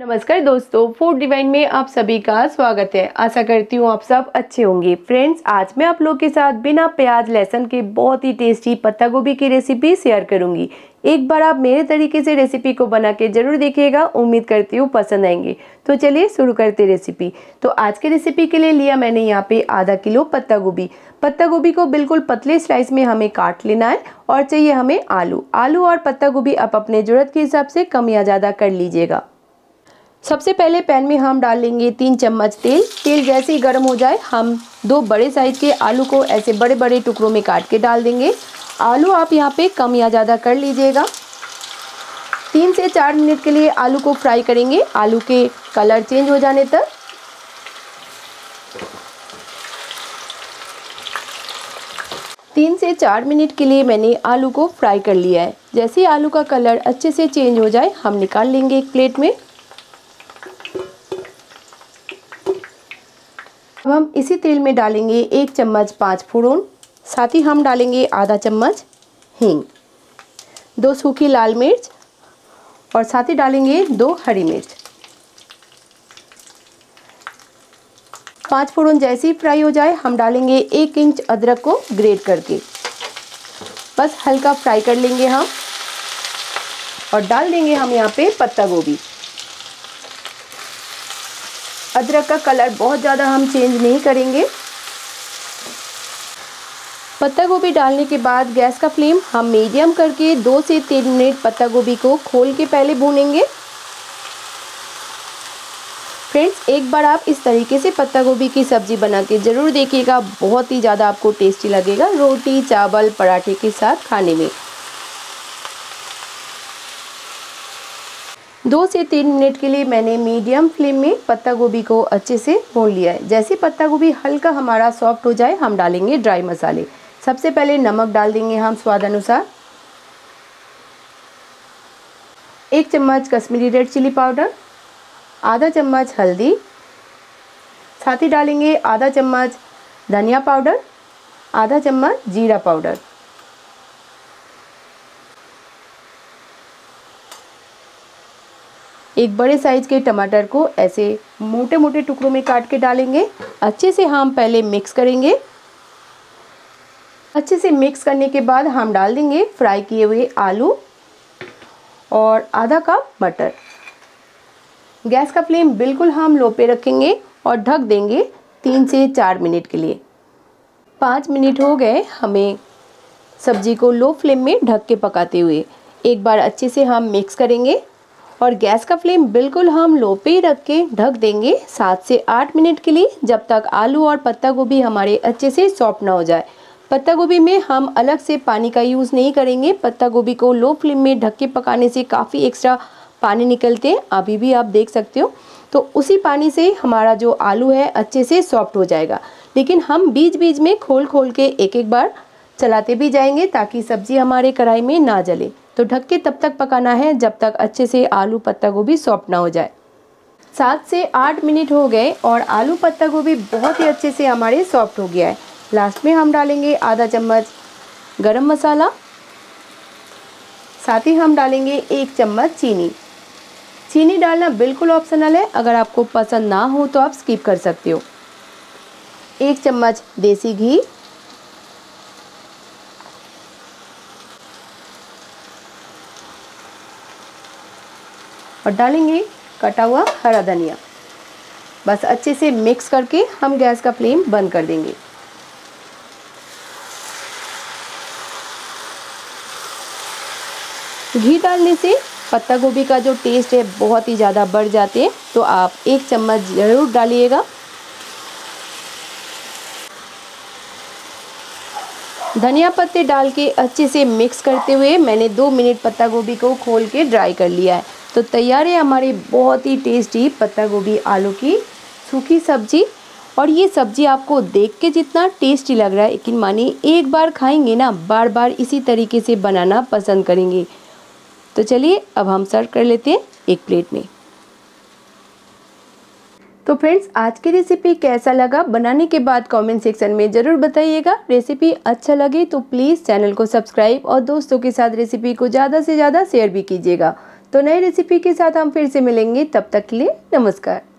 नमस्कार दोस्तों, food divine में आप सभी का स्वागत है। आशा करती हूँ आप सब अच्छे होंगे। फ्रेंड्स, आज मैं आप लोग के साथ बिना प्याज लहसुन के बहुत ही टेस्टी पत्ता गोभी की रेसिपी शेयर करूंगी। एक बार आप मेरे तरीके से रेसिपी को बना के जरूर देखिएगा। उम्मीद करती हूँ पसंद आएंगे। तो चलिए शुरू करते रेसिपी। तो आज की रेसिपी के लिए लिया मैंने यहाँ पे आधा किलो पत्ता गोभी। पत्ता गोभी को बिल्कुल पतले स्लाइस में हमें काट लेना है। और चाहिए हमें आलू और पत्ता गोभी आप अपने जरूरत के हिसाब से कम या ज़्यादा कर लीजिएगा। सबसे पहले पैन में हम डाल लेंगे 3 चम्मच तेल। तेल जैसे ही गर्म हो जाए हम 2 बड़े साइज के आलू को ऐसे बड़े बड़े टुकड़ों में काट के डाल देंगे। आलू आप यहाँ पे कम या ज़्यादा कर लीजिएगा। 3 से 4 मिनट के लिए आलू को फ्राई करेंगे, आलू के कलर चेंज हो जाने तक। तीन से 4 मिनट के लिए मैंने आलू को फ्राई कर लिया है। जैसे ही आलू का कलर अच्छे से चेंज हो जाए हम निकाल लेंगे एक प्लेट में। अब हम इसी तेल में डालेंगे 1 चम्मच 5 फोड़न, साथ ही हम डालेंगे आधा चम्मच हींग, 2 सूखी लाल मिर्च और साथ ही डालेंगे 2 हरी मिर्च। 5 फोड़न जैसे ही फ्राई हो जाए हम डालेंगे 1 इंच अदरक को ग्रेट करके, बस हल्का फ्राई कर लेंगे हम। और डाल देंगे हम यहाँ पे पत्ता गोभी। अदरक का कलर बहुत ज़्यादा हम चेंज नहीं करेंगे। पत्ता गोभी डालने के बाद गैस का फ्लेम हम मीडियम करके 2 से 3 मिनट पत्ता गोभी को खोल के पहले भूनेंगे। फ्रेंड्स, एक बार आप इस तरीके से पत्ता गोभी की सब्ज़ी बना के ज़रूर देखिएगा। बहुत ही ज़्यादा आपको टेस्टी लगेगा रोटी, चावल, पराठे के साथ खाने में। 2 से 3 मिनट के लिए मैंने मीडियम फ्लेम में पत्ता गोभी को अच्छे से भून लिया है। जैसे पत्ता गोभी हल्का हमारा सॉफ्ट हो जाए हम डालेंगे ड्राई मसाले। सबसे पहले नमक डाल देंगे हम स्वाद अनुसार, 1 चम्मच कश्मीरी रेड चिली पाउडर, आधा चम्मच हल्दी, साथ ही डालेंगे आधा चम्मच धनिया पाउडर, आधा चम्मच जीरा पाउडर। एक बड़े साइज के टमाटर को ऐसे मोटे मोटे टुकड़ों में काट के डालेंगे। अच्छे से हम पहले मिक्स करेंगे। अच्छे से मिक्स करने के बाद हम डाल देंगे फ्राई किए हुए आलू और आधा कप मटर। गैस का फ्लेम बिल्कुल हम लो पे रखेंगे और ढक देंगे 3 से 4 मिनट के लिए। 5 मिनट हो गए हमें सब्जी को लो फ्लेम में ढक के पकाते हुए। एक बार अच्छे से हम मिक्स करेंगे और गैस का फ्लेम बिल्कुल हम लो पे ही रख के ढक देंगे 7 से 8 मिनट के लिए, जब तक आलू और पत्ता गोभी हमारे अच्छे से सॉफ्ट ना हो जाए। पत्ता गोभी में हम अलग से पानी का यूज़ नहीं करेंगे। पत्ता गोभी को लो फ्लेम में ढक के पकाने से काफ़ी एक्स्ट्रा पानी निकलते हैं, अभी भी आप देख सकते हो। तो उसी पानी से हमारा जो आलू है अच्छे से सॉफ्ट हो जाएगा। लेकिन हम बीच बीच में खोल खोल के एक एक बार चलाते भी जाएंगे ताकि सब्जी हमारे कढ़ाई में ना जले। तो ढक के तब तक पकाना है जब तक अच्छे से आलू पत्ता गोभी सॉफ्ट ना हो जाए। 7 से 8 मिनट हो गए और आलू पत्ता गोभी बहुत ही अच्छे से हमारे सॉफ्ट हो गया है। लास्ट में हम डालेंगे आधा चम्मच गरम मसाला, साथ ही हम डालेंगे 1 चम्मच चीनी। चीनी डालना बिल्कुल ऑप्शनल है, अगर आपको पसंद ना हो तो आप स्किप कर सकते हो। 1 चम्मच देसी घी, और डालेंगे कटा हुआ हरा धनिया। बस अच्छे से मिक्स करके हम गैस का फ्लेम बंद कर देंगे। घी डालने से पत्ता गोभी का जो टेस्ट है बहुत ही ज़्यादा बढ़ जाते हैं, तो आप 1 चम्मच ज़रूर डालिएगा। धनिया पत्ते डाल के अच्छे से मिक्स करते हुए मैंने 2 मिनट पत्ता गोभी को खोल के ड्राई कर लिया है। तो तैयार है हमारी बहुत ही टेस्टी पत्ता गोभी आलू की सूखी सब्जी। और ये सब्जी आपको देख के जितना टेस्टी लग रहा है, लेकिन मानिए एक बार खाएंगे ना बार बार इसी तरीके से बनाना पसंद करेंगे। तो चलिए अब हम सर्व कर लेते हैं एक प्लेट में। तो फ्रेंड्स, आज की रेसिपी कैसा लगा बनाने के बाद कमेंट सेक्शन में ज़रूर बताइएगा। रेसिपी अच्छा लगे तो प्लीज़ चैनल को सब्सक्राइब और दोस्तों के साथ रेसिपी को ज़्यादा से ज़्यादा शेयर भी कीजिएगा। तो नई रेसिपी के साथ हम फिर से मिलेंगे, तब तक के लिए नमस्कार।